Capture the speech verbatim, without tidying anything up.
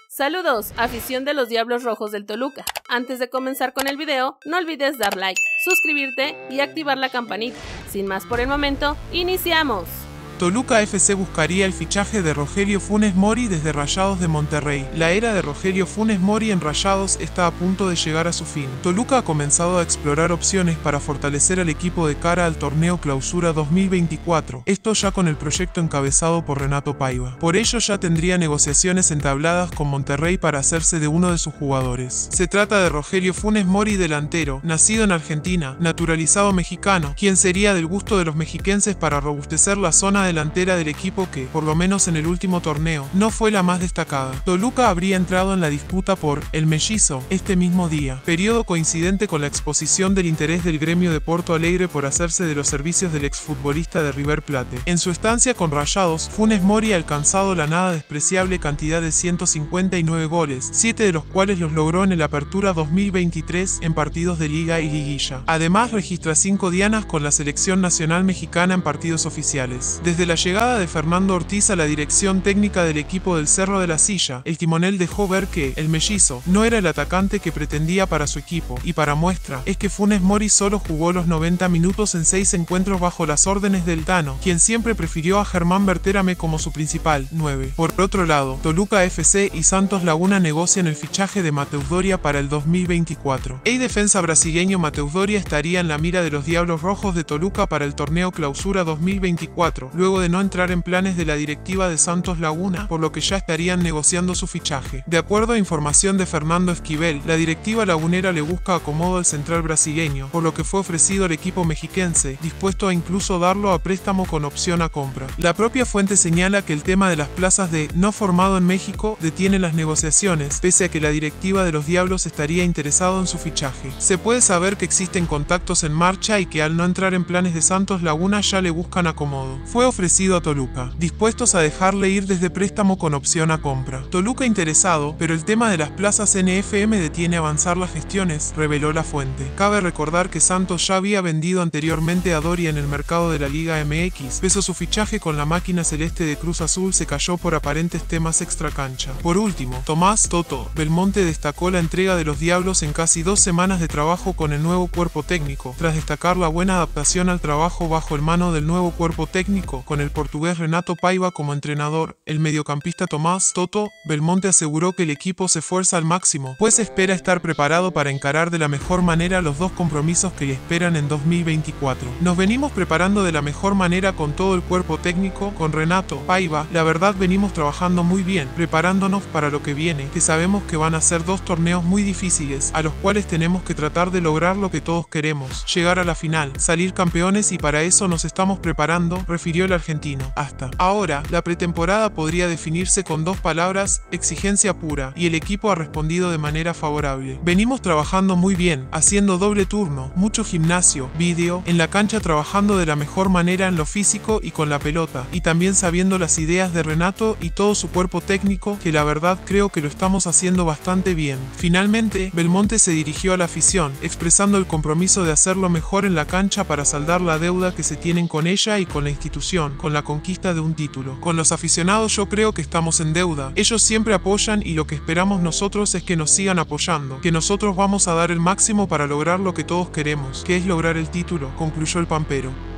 Saludos, afición de los Diablos Rojos del Toluca. Antes de comenzar con el video, no olvides dar like, suscribirte y activar la campanita. Sin más por el momento, ¡iniciamos! Toluca F C buscaría el fichaje de Rogelio Funes Mori desde Rayados de Monterrey. La era de Rogelio Funes Mori en Rayados está a punto de llegar a su fin. Toluca ha comenzado a explorar opciones para fortalecer al equipo de cara al torneo Clausura dos mil veinticuatro, esto ya con el proyecto encabezado por Renato Paiva. Por ello ya tendría negociaciones entabladas con Monterrey para hacerse de uno de sus jugadores. Se trata de Rogelio Funes Mori, delantero, nacido en Argentina, naturalizado mexicano, quien sería del gusto de los mexiquenses para robustecer la zona delantera del equipo que, por lo menos en el último torneo, no fue la más destacada. Toluca habría entrado en la disputa por el mellizo este mismo día, periodo coincidente con la exposición del interés del gremio de Porto Alegre por hacerse de los servicios del exfutbolista de River Plate. En su estancia con Rayados, Funes Mori ha alcanzado la nada despreciable cantidad de ciento cincuenta y nueve goles, siete de los cuales los logró en el Apertura dos mil veintitrés en partidos de Liga y Liguilla. Además registra cinco dianas con la selección nacional mexicana en partidos oficiales. Desde la llegada de Fernando Ortiz a la dirección técnica del equipo del Cerro de la Silla, el timonel dejó ver que el mellizo no era el atacante que pretendía para su equipo, y para muestra es que Funes Mori solo jugó los noventa minutos en seis encuentros bajo las órdenes del Tano, quien siempre prefirió a Germán Berterame como su principal nueve. Por otro lado, Toluca F C y Santos Laguna negocian el fichaje de Mateus Doria para el dos mil veinticuatro. El defensa brasileño Mateus Doria estaría en la mira de los Diablos Rojos de Toluca para el torneo Clausura dos mil veinticuatro, luego de no entrar en planes de la directiva de Santos Laguna, por lo que ya estarían negociando su fichaje. De acuerdo a información de Fernando Esquivel, la directiva lagunera le busca acomodo al central brasileño, por lo que fue ofrecido al equipo mexiquense, dispuesto a incluso darlo a préstamo con opción a compra. La propia fuente señala que el tema de las plazas de no formado en México detiene las negociaciones, pese a que la directiva de los Diablos estaría interesado en su fichaje. Se puede saber que existen contactos en marcha y que al no entrar en planes de Santos Laguna ya le buscan acomodo. Fue ofrecido a Toluca, dispuestos a dejarle ir desde préstamo con opción a compra. Toluca interesado, pero el tema de las plazas N F M detiene avanzar las gestiones, reveló la fuente. Cabe recordar que Santos ya había vendido anteriormente a Doria en el mercado de la Liga M X, pero su fichaje con la máquina celeste de Cruz Azul se cayó por aparentes temas extracancha. Por último, Tomás Toto Belmonte destacó la entrega de los Diablos en casi dos semanas de trabajo con el nuevo cuerpo técnico, tras destacar la buena adaptación al trabajo bajo el mano del nuevo cuerpo técnico, con el portugués Renato Paiva como entrenador. El mediocampista Tomás Toto Belmonte aseguró que el equipo se esfuerza al máximo, pues espera estar preparado para encarar de la mejor manera los dos compromisos que le esperan en dos mil veinticuatro. Nos venimos preparando de la mejor manera con todo el cuerpo técnico, con Renato Paiva, la verdad venimos trabajando muy bien, preparándonos para lo que viene, que sabemos que van a ser dos torneos muy difíciles, a los cuales tenemos que tratar de lograr lo que todos queremos, llegar a la final, salir campeones, y para eso nos estamos preparando, refirió el argentino. Hasta ahora, la pretemporada podría definirse con dos palabras: exigencia pura, y el equipo ha respondido de manera favorable. Venimos trabajando muy bien, haciendo doble turno, mucho gimnasio, vídeo, en la cancha trabajando de la mejor manera en lo físico y con la pelota, y también sabiendo las ideas de Renato y todo su cuerpo técnico, que la verdad creo que lo estamos haciendo bastante bien. Finalmente, Belmonte se dirigió a la afición, expresando el compromiso de hacerlo mejor en la cancha para saldar la deuda que se tienen con ella y con la institución, con la conquista de un título. Con los aficionados yo creo que estamos en deuda. Ellos siempre apoyan y lo que esperamos nosotros es que nos sigan apoyando, que nosotros vamos a dar el máximo para lograr lo que todos queremos, que es lograr el título, concluyó el pampero.